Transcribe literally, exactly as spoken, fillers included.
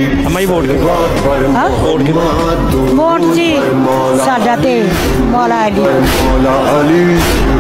अम्मा जी वोट हाँ वोट वोट जी साडा ते मौला अली।